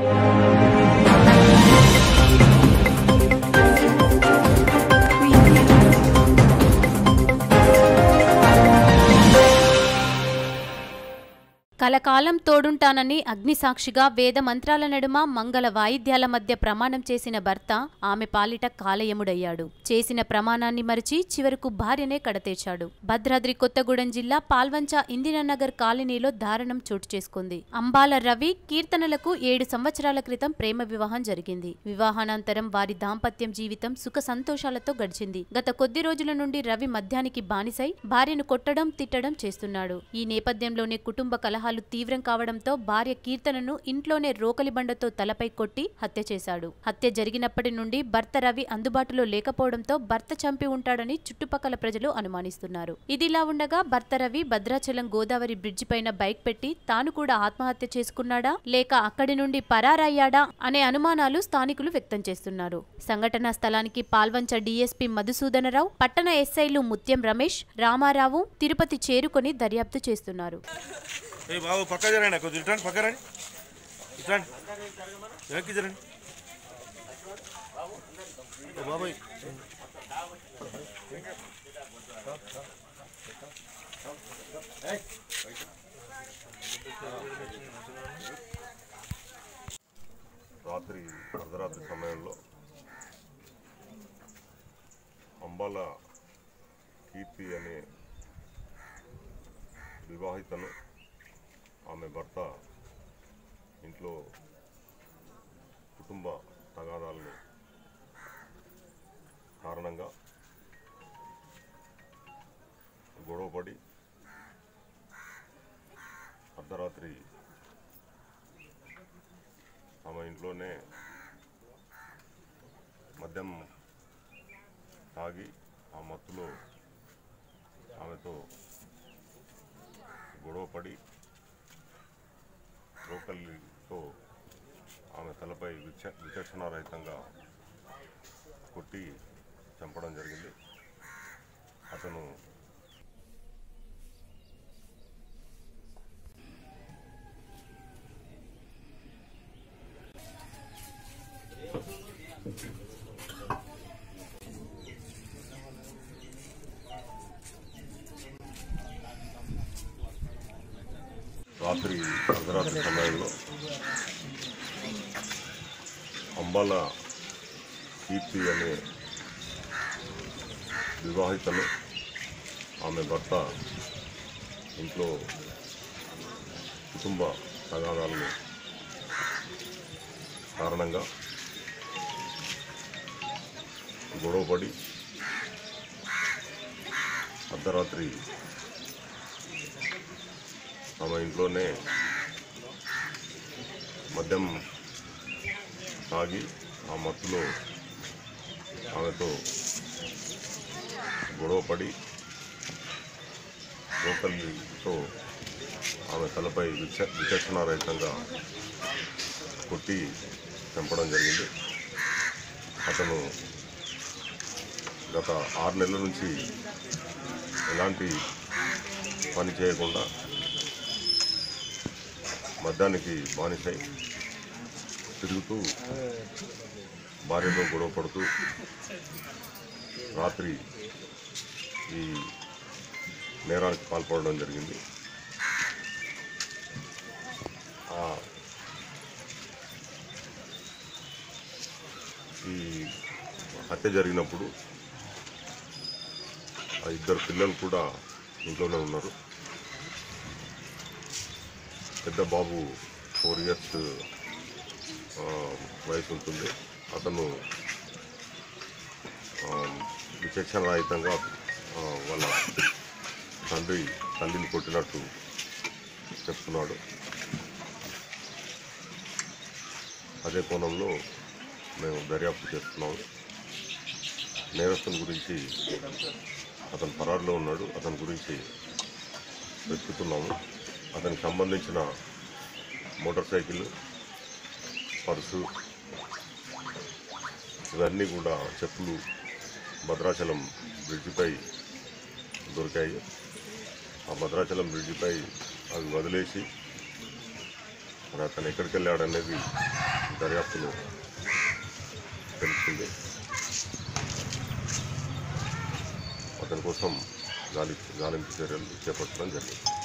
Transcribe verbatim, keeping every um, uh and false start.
కలకాలం తోడుంటానని అగ్నిసాక్షిగా వేద మంత్రాల నడుమ మంగళ వాయిద్యాల మధ్య ప్రమాణం చేసిన భర్త ఆమె పాలిట కాలయముడయ్యాడు. చేసిన ప్రమాణాన్ని మరిచి చివరకు భార్యనే కడతేర్చాడు. భద్రాద్రి కొత్తగూడెం జిల్లా పాల్వంచ ఇందిరానగర్ కాలనీలో దారుణం చోటు చేసుకుంది. అంబాల రవి కీర్తనలకు ఏడు సంవత్సరాల క్రితం ప్రేమ వివాహం జరిగింది. వివాహానంతరం వారి దాంపత్యం జీవితం సుఖ సంతోషాలతో గడిచింది. గత కొద్ది రోజుల నుండి రవి మద్యానికి బానిసై భార్యను కొట్టడం తిట్టడం చేస్తున్నాడు. ఈ నేపథ్యంలోనే కుటుంబ కలహాలు తీవ్రం కావడంతో భార్య కీర్తనను ఇంట్లోనే రోకలి బండతో తలపై కొట్టి హత్య చేశాడు. హత్య జరిగినప్పటి నుండి భర్త రవి అందుబాటులో లేకపోవడంతో భర్త చంపి ఉంటాడని చుట్టుపక్కల ప్రజలు అనుమానిస్తున్నారు. ఇదిలా ఉండగా భర్త రవి భద్రాచలం గోదావరి బ్రిడ్జి పైన బైక్ పెట్టి తాను కూడా ఆత్మహత్య చేసుకున్నాడా లేక అక్కడి నుండి పరారయ్యాడా అనే అనుమానాలు స్థానికులు వ్యక్తం చేస్తున్నారు. సంఘటనా స్థలానికి పాల్వంచ డీఎస్పీ మధుసూదనరావు, పట్టణ ఎస్ఐలు ముత్యం రమేష్, రామారావు, తిరుపతి చేరుకొని దర్యాప్తు చేస్తున్నారు. ఏ బాబు పక్క జరండి, కొద్దిగా ఇట్లాంటి పక్క రండి, ఇట్లాంటి వెనక్కి జరండి బాబాయ్. రాత్రి అర్ధరాత్రి సమయంలో అంబాల కీర్తి అనే వివాహితను ఆమె భర్త ఇంట్లో కుటుంబ తగాదాలను కారణంగా గొడవపడి అర్ధరాత్రి ఆమె ఇంట్లోనే మద్యం తాగి ఆ మత్తులో ఆమెతో గొడవపడి రోకలితో ఆమె తలపై విచ విచక్షణారహితంగా కొట్టి చంపడం జరిగింది. అతను రాత్రి అర్ధరాత్రి సమయంలో అంబాల కీర్తి అనే వివాహితను ఆమె భర్త ఇంట్లో కుటుంబ తగాదాలను కారణంగా గొడవపడి అర్ధరాత్రి ఆమె ఇంట్లోనే మద్యం తాగి ఆ మత్తులో ఆమెతో గొడవపడి రోకలితో ఆమె తలపై విచ విచక్షణారహితంగా కొట్టి చంపడం జరిగింది. అతను గత ఆరు నెలల నుంచి ఎలాంటి పని చేయకుండా మద్యానికి బానిసై తిరుగుతూ భార్యతో గొడవ పడుతూ రాత్రి ఈ నేరానికి పాల్పడడం జరిగింది. ఈ హత్య జరిగినప్పుడు ఆ ఇద్దరు పిల్లలు కూడా ఇంట్లోనే ఉన్నారు. పెద్ద బాబు ఫోర్ ఇయర్స్ వయసు ఉంటుంది. అతను విచక్షణ రహితంగా వాళ్ళ తండ్రి తల్లిని కొట్టినట్టు చెప్తున్నాడు. అదే కోణంలో మేము దర్యాప్తు చేస్తున్నాము. నేరస్తుని గురించి అతను పరారులో ఉన్నాడు. అతని గురించి వెతుకుతున్నాము. అతనికి సంబంధించిన మోటార్ సైకిల్, పర్సు ఇవన్నీ కూడా చెప్పులు భద్రాచలం బ్రిడ్జిపై దొరికాయి. ఆ భద్రాచలం బ్రిడ్జిపై అవి వదిలేసి మరి అతను ఎక్కడికి వెళ్ళాడనేది దర్యాప్తులో తెలిసింది. అతని కోసం గాలి గాలింపు చర్యలు చేపట్టడం జరిగింది.